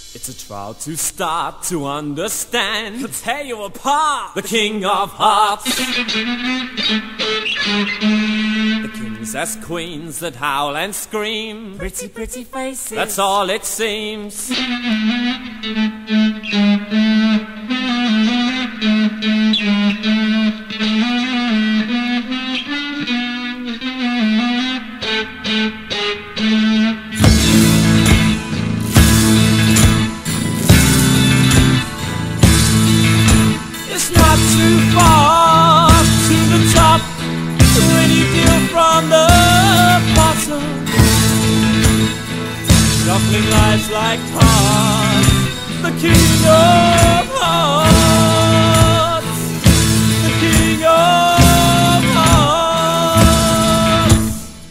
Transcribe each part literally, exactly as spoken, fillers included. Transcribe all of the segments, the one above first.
It's a trial to start to understand, to tear you apart, the King of Hearts. The kings as queens that howl and scream, pretty, pretty faces, that's all it seems. Too far to the top when you deal from the bottom, shuffling lives like cards, the King of Hearts, the King of Hearts.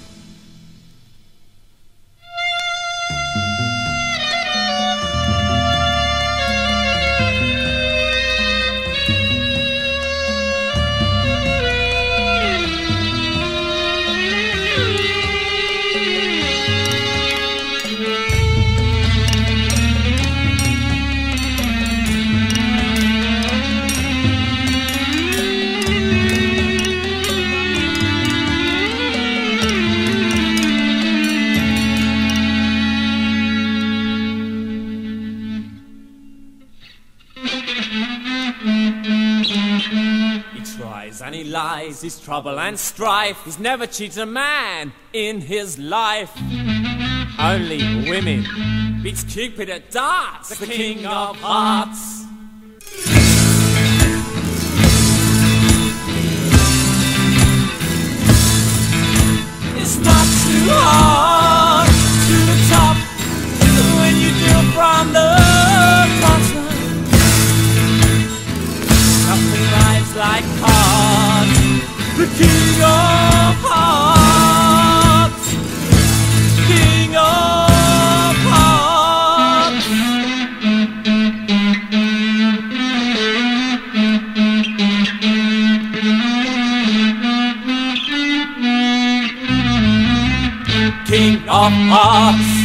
He tries and he lies, he's trouble and strife. He's never cheated a man in his life. Only women beats Cupid at darts, the King of Hearts. It's not too hard to the top when you deal from the bottom, shuffling lives like cards, the King of Hearts, King of Hearts. King of Hearts.